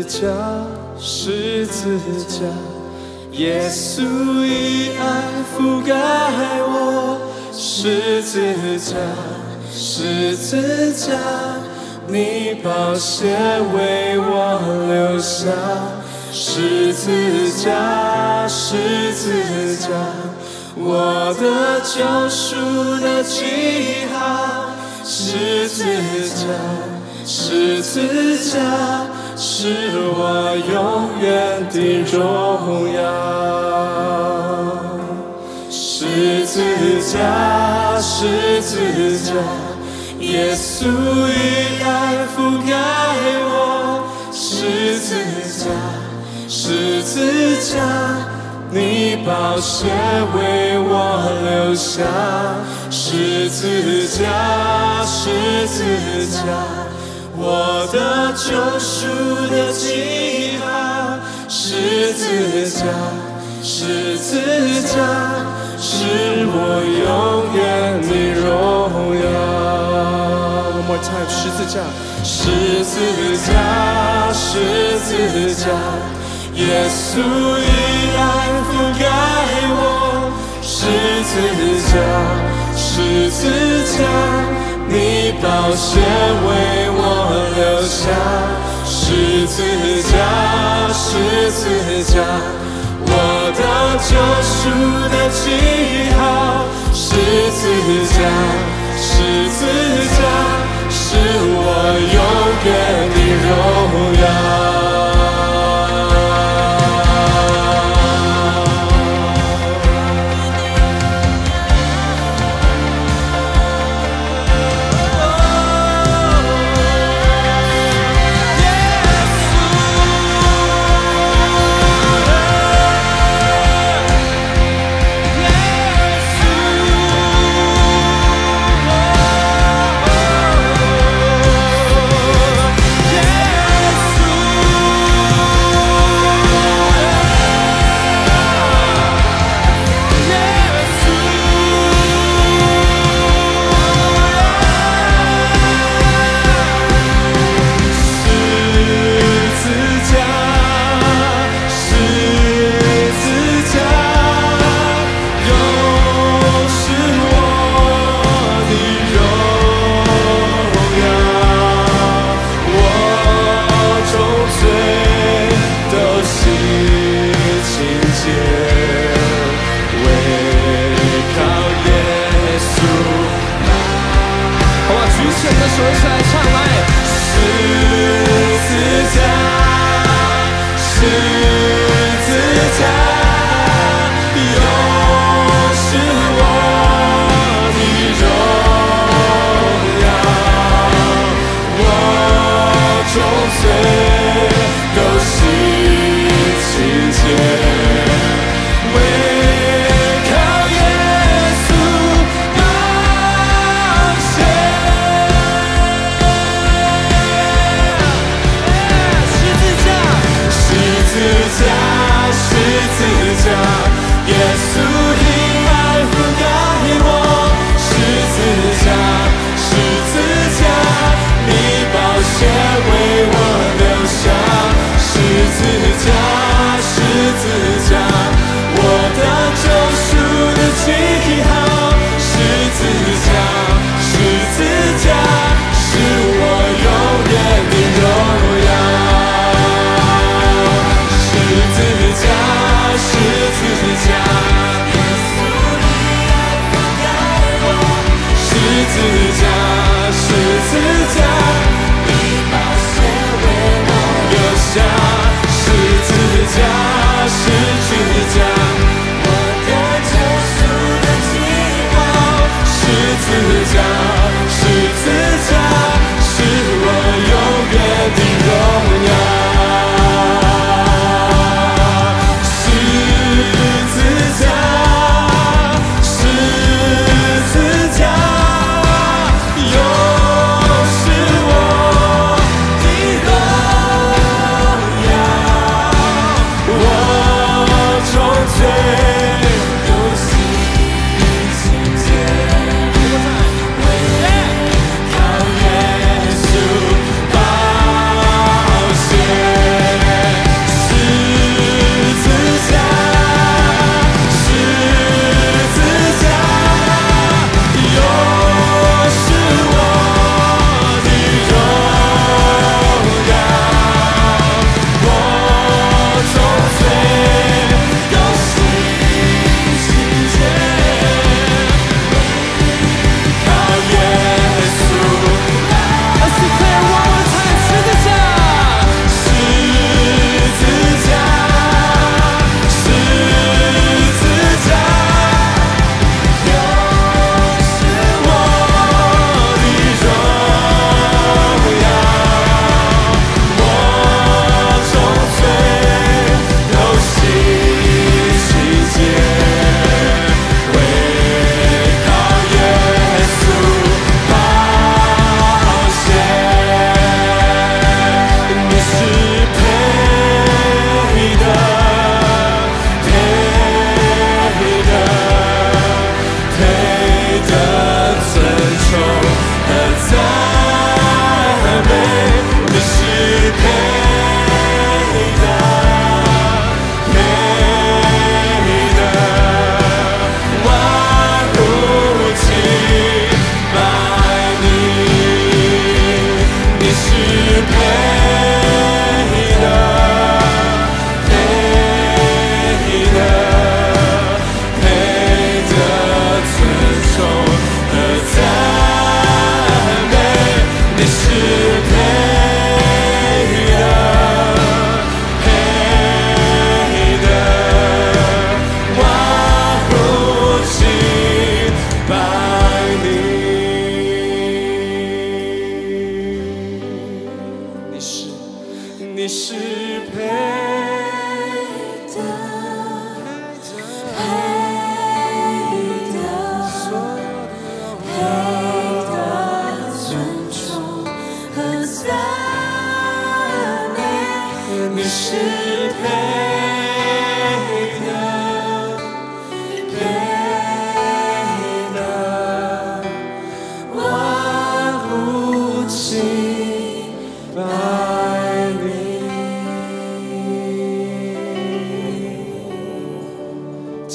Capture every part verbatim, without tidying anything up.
架，十字架，耶稣以爱覆盖我，十字架，十字架，你宝血为我留下，十字架，十字架，我的救赎的记号，十字架，十字架，是我永远的荣耀。十字架，十字架，耶稣以爱覆盖我，十字架，十字架，你宝血为我留下，十字架，十字架，我的救赎的记号，十字架，十字架，是我永远的荣耀。One more time， 十字架，十字架，十字架，耶稣以爱覆盖我，十字架，十字架，你宝血为我留下，十字架，十字架，我的救赎的记号，十字架，十字架，是我永远的荣耀。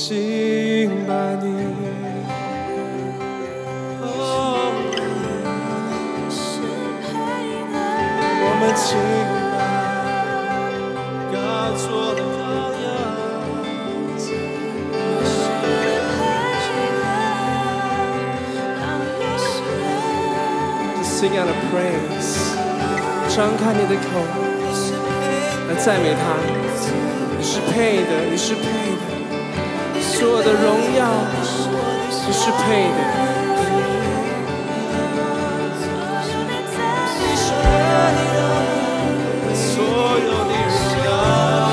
敬拜你。哦，我们敬拜高座的羔羊。Sing out a praise， 张开你的口来赞美他。你是配的，你是配的，所有的荣耀你是配的。你是配的，所有的荣耀，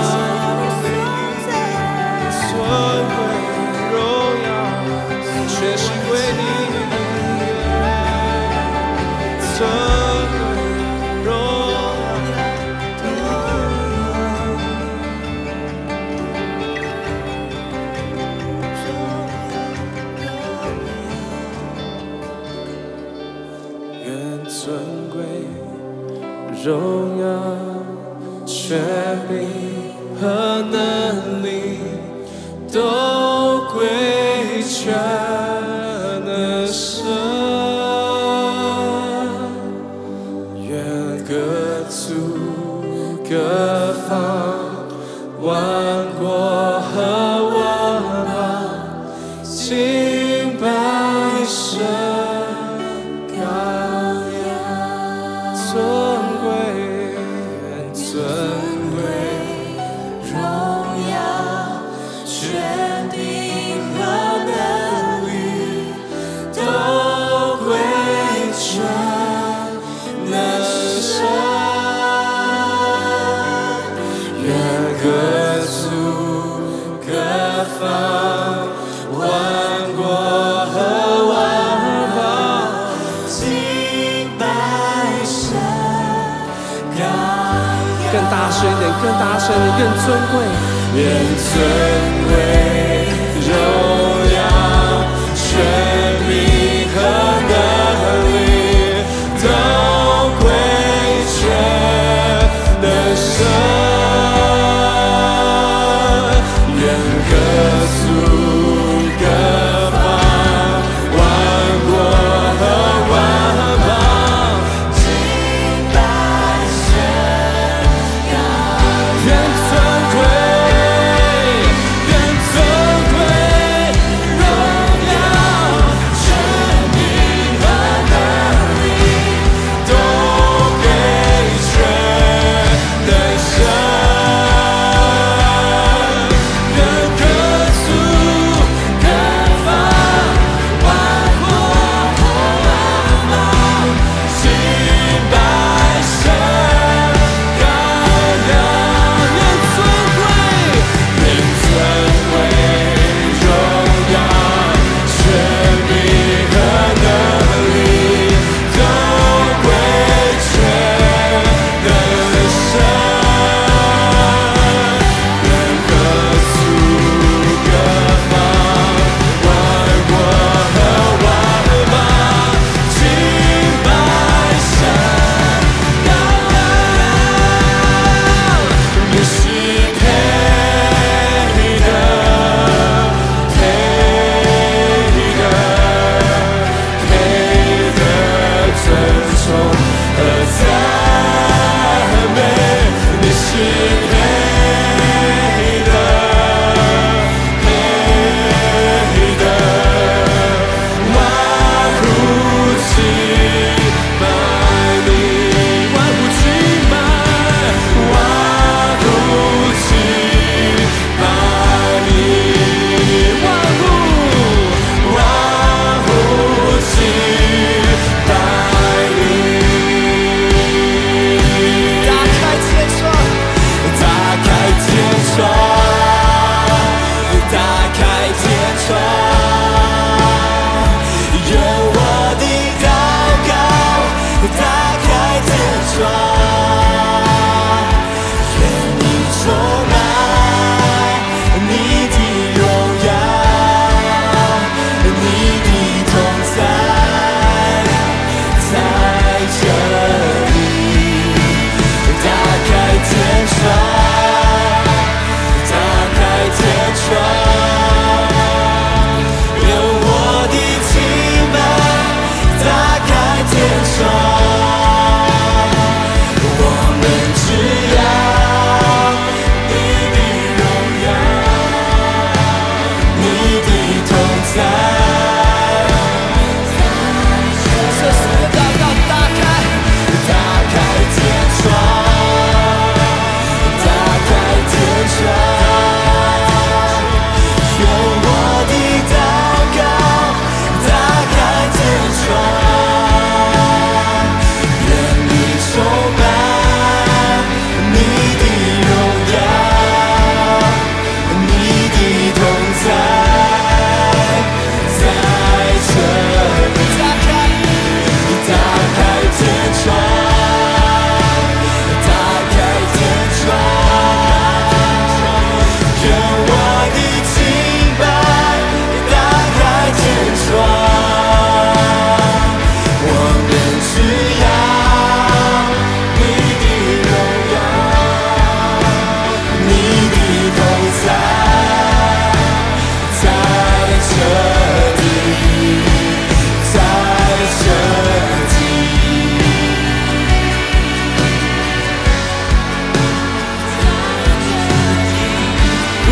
所有的荣耀，全是归你。尊贵荣耀，愿尊贵荣耀、权柄和能力都归全能神。各方万国和万邦敬拜神羔羊，尊贵尊贵荣耀、权柄和能力都归全能神。各族各方万国和万邦敬拜神羔羊。更大声一点，更大声一点，更尊贵，愿尊贵荣耀、权柄和能力都归全能神。愿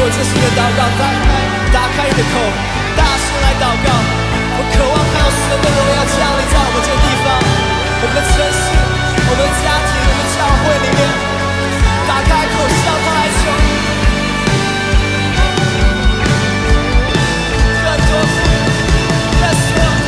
果这是你的祷告，打开打开你的口，大声来祷告。我渴望看到神的荣耀降临在我们这个地方，我们的城市，我们的家庭，我们教会里面，打开口向他来求。更多，Yes Lord。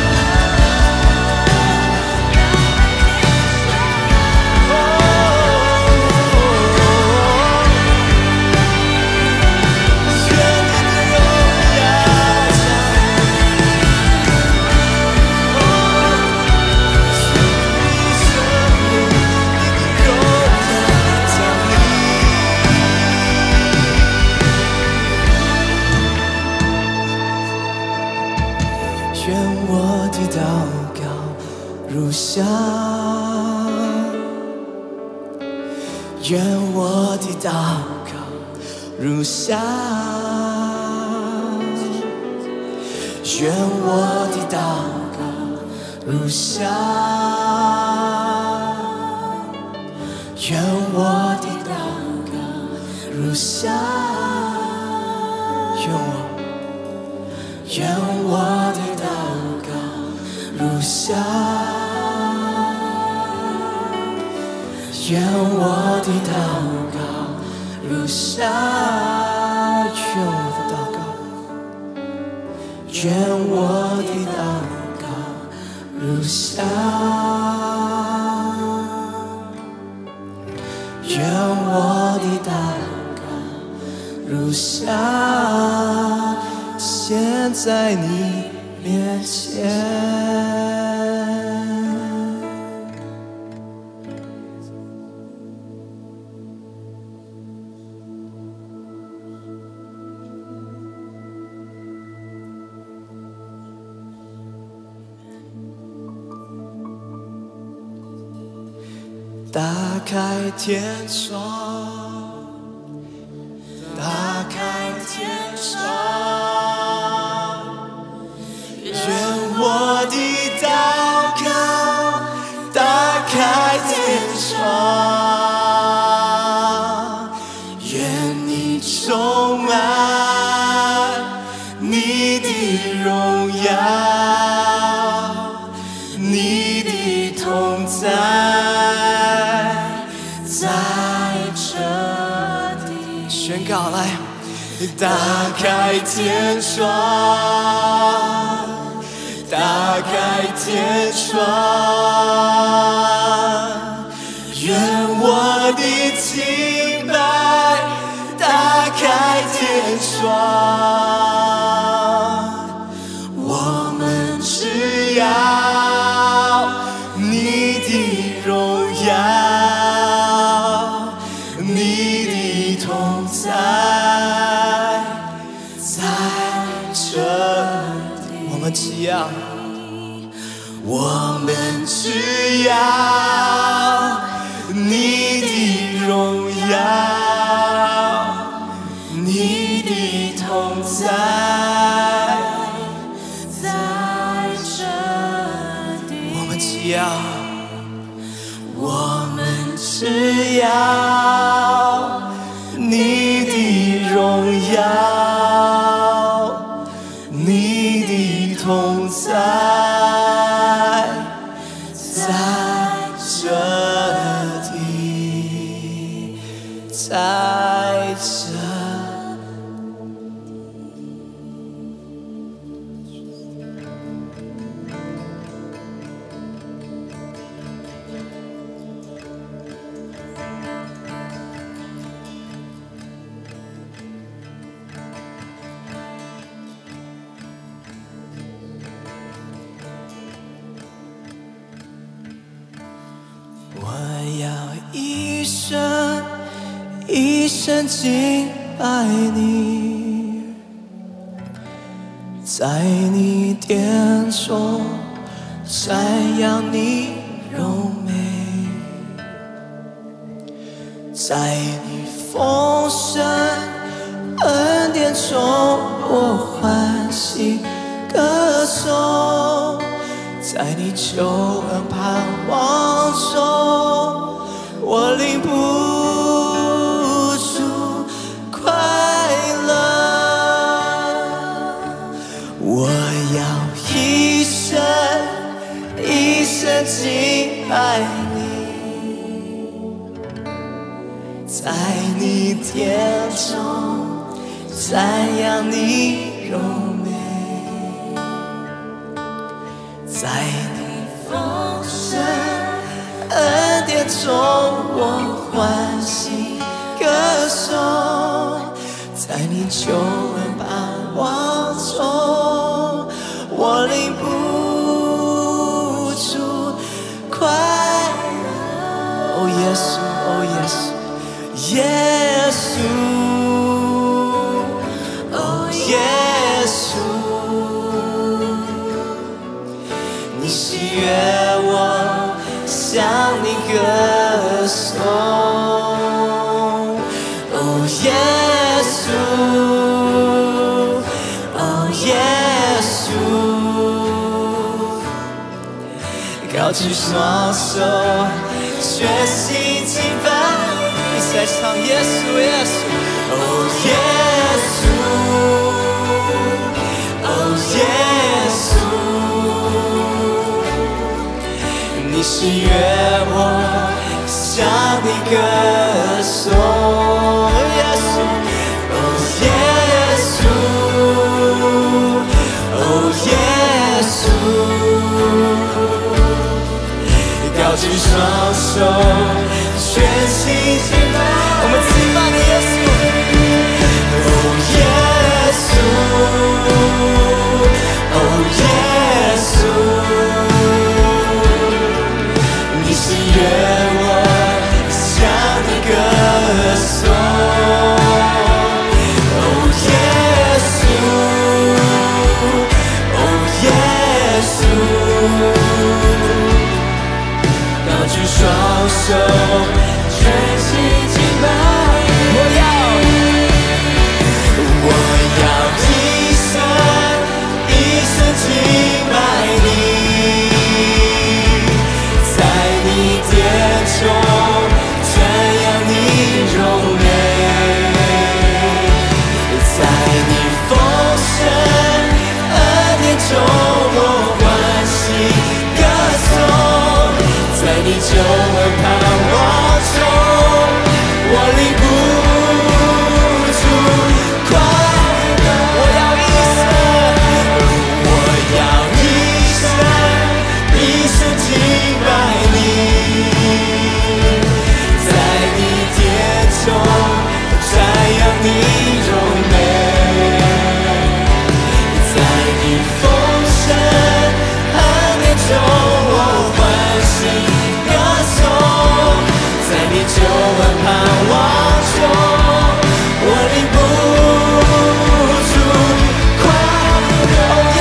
如下，愿我的祷告如下，愿我的祷告如下，愿我的祷告如下，愿我，愿我的祷告如下。愿我的祷告如下，愿我的祷告，愿我的祷告如下，愿我的祷告如下，现在你面前。打开天窗，打开天窗，愿我的祷告打开天窗，愿你充满你的荣耀，你的同在。宣告来，打开天窗，打开天窗，愿我的敬拜打开天窗，我们只要你的荣耀，你的同在在这里，我们只要，我们只要你的荣耀，你的同在在这里，我们只要，我们只要你的荣耀，你的同在在这里，在这里。我要一生一生敬拜你，在你殿中瞻仰你荣美，在你丰盛恩典中我欢喜歌颂，在你救恩盼望中我领不住快乐。 赞扬你荣美，在你丰盛恩典中我欢喜歌颂，在你救恩盼望中我领不住快乐。哦耶稣，哦耶稣，耶稣。耶稣，你喜悦我向你歌颂。哦，耶稣，哦，耶稣，高举双手，全心敬拜。一起来唱耶稣，耶稣，哦，耶稣。耶稣，你喜悦我向你歌颂。耶稣，哦耶稣，哦耶稣，高举双手，全心敬拜。我们敬拜你，耶稣。哦耶稣。哦，耶稣，你喜悦我向你歌颂。哦，耶稣，哦，耶稣，高举双手，全心敬拜。我要，我要一生。一生敬拜你，在你殿中传扬你荣美，在你丰盛恩典中我欢喜歌颂，在你救恩盼望中我领不住快乐。我要一生。我要一生一生敬拜你，在你殿中传扬你荣美，在你丰盛恩典中我欢喜歌颂，在你救恩盼望中我领不住快乐。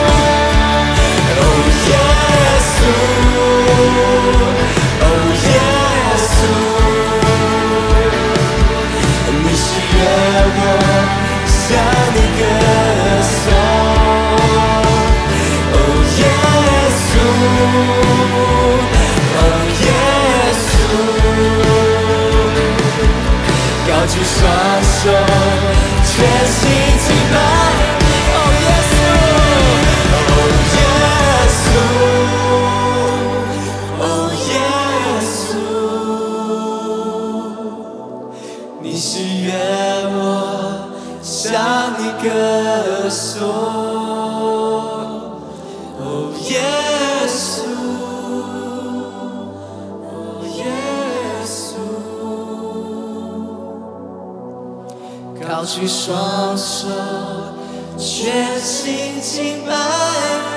哦，耶稣，你喜悦我向你歌颂。哦，耶稣，哦，耶稣，高举双手，全心敬拜。哦，耶稣，哦，耶稣。你喜悦我向你歌颂。哦，耶稣，哦，耶稣，高举双手，全心敬拜。